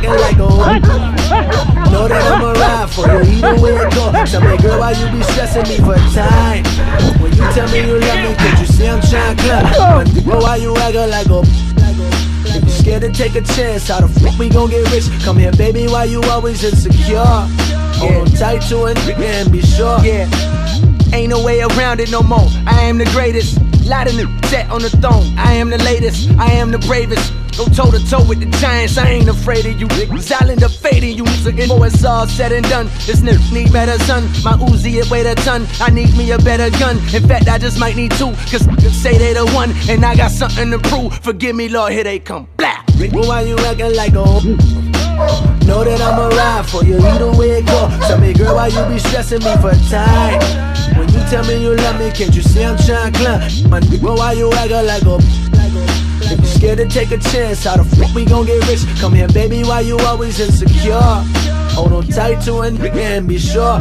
acting like a know that I'ma ride for you, either way it go. Tell me, girl, why you be stressing me for time? When you tell me you love me, can't you see I'm trying to climb? Girl, why you acting like a if you scared to take a chance, how the fuck we gon' get rich? Come here, baby, why you always insecure? Hold on tight to it, and be sure. Yeah, ain't no way around it no more. I am the greatest. Lot of niggas set on the throne. I am the latest. I am the bravest. Go toe to toe with the giants. I ain't afraid of you niggas. I'll end up fading you niggas. Before it's all said and done, this nigga need better son. My Uzi it weighed a ton. I need me a better gun. In fact, I just might need two, cause niggas say they the one, and I got something to prove. Forgive me, Lord, here they come. Blah. Well, why you acting like a know that I'ma ride for you, either way it go. Tell me, girl, why you be stressing me for time? When you tell me you love me, can't you see I'm trying to climb? My nigga, well, why you acting like a if you scared to take a chance, how the fuck we gon' get rich? Come here, baby, why you always insecure? Hold on tight to it, and be sure.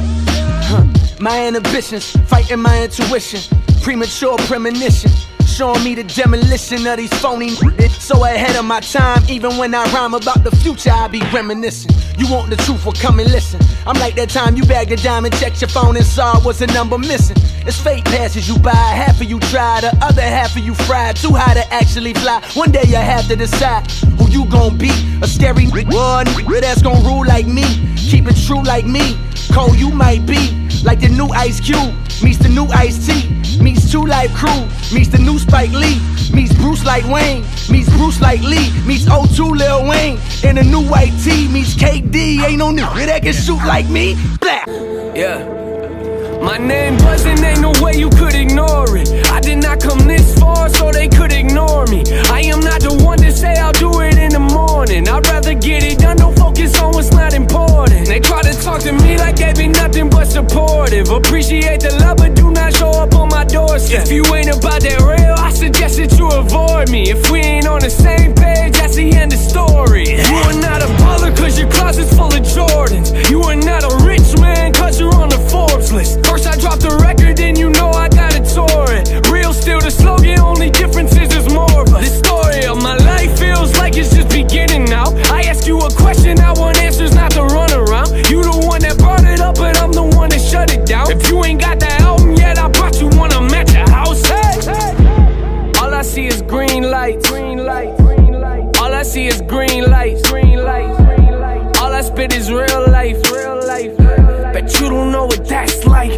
My inhibitions, fighting my intuition. Premature premonition, showing me the demolition of these phony niggas. So ahead of my time, even when I rhyme about the future, I be reminiscing. You want the truth, well come and listen. I'm like that time you bagged a diamond, checked your phone and saw was a number missing. It's fake passes you buy, half of you try, the other half of you fried. Too high to actually fly, one day you have to decide who you gon' be. A scary nigga that's gon' rule like me, keep it true like me. Cold you might be, like the new Ice Cube meets the new Ice-T, meets 2 Live Crew, meets the new Spike Lee, meets Bruce like Wayne, meets Bruce like Lee, meets O2 Lil Wayne, in a new white tee, meets KD. Ain't no nigga that can shoot like me. Blah. Yeah. My name buzzing, ain't no way you could ignore it. I did not come this far so they could ignore me. I am not the one to say I'll do it in the morning. I'd rather get it done, don't focus on what's not important. They try to talk to me like they be nothing but supportive. Appreciate the love but do not show up on my doorstep. If you ain't about that real, I suggest that you avoid me. If we ain't on the same page, that's the end of story. You are not a baller cause your closet's full of Jordans. You are not a rich man cause you're on the Forbes list. First I dropped the record, then you know I gotta tour it. Real still the slogan, only difference is there's more of us. The story of my life feels like it's just beginning now. I ask you a question, I want answers, not to run around. You the one that brought it up, but I'm the one that shut it down. If you ain't got that album yet, I brought you one, I'm at your house. Hey. All I see is green lights, green lights, green lights. All I see is green lights, green lights, green lights. All I spit is real life, real life. Bet you don't know what that's like.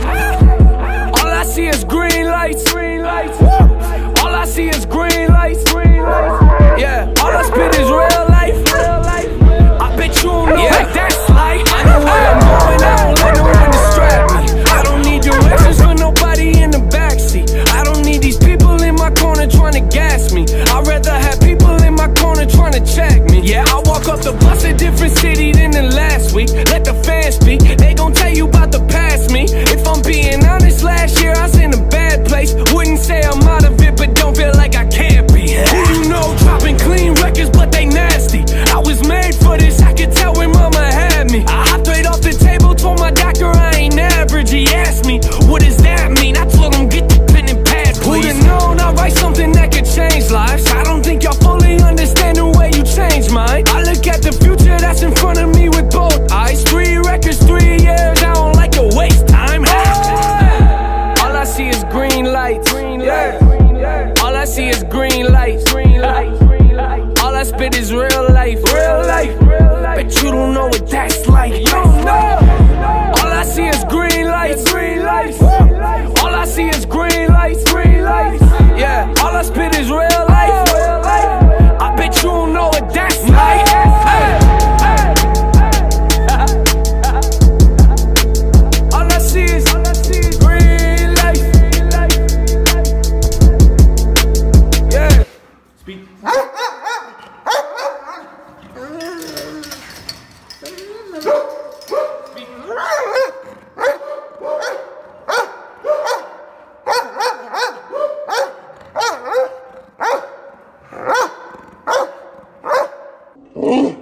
All I see is green lights, green lights. All I see is green lights, green lights. Yeah, all I spit is real life, real life. I bet you don't know what that's like. I know where I'm going, I don't let no one distract me. I don't need directions for nobody in the backseat. I don't need these people in my corner trying to gas me. I'd rather have people in my corner trying to check me. Yeah, I walk up the bus a different city than the last week. Let the fans speak, they gon' tell you about the past me. If I'm being honest, last year I was in a bad place. Wouldn't say I'm out of it, but don't feel like I can't be. Who you know dropping clean records, but they nasty. I was made for this, I could tell when mama had me. I hopped right off the table, told my doctor I ain't average. He asked me, what does that mean? I told him, get the pen and pad, please. Who'da known I write something that could change lives? I don't think y'all fully understand the way you change mine. I look at the future that's in front of me with both eyes. 3 records, 3 years, I don't like to waste time. All I see is green lights, green lights. All I see is green lights, green lights. All I spit is real life, real life. But you don't know what that's like. You don't know. All I see is green lights, green lights. All I see is green lights, green lights. Yeah, all I spit is real life, real life. I bet you don't know what that's like. All I see is green lights. Yeah. Speak. Speak.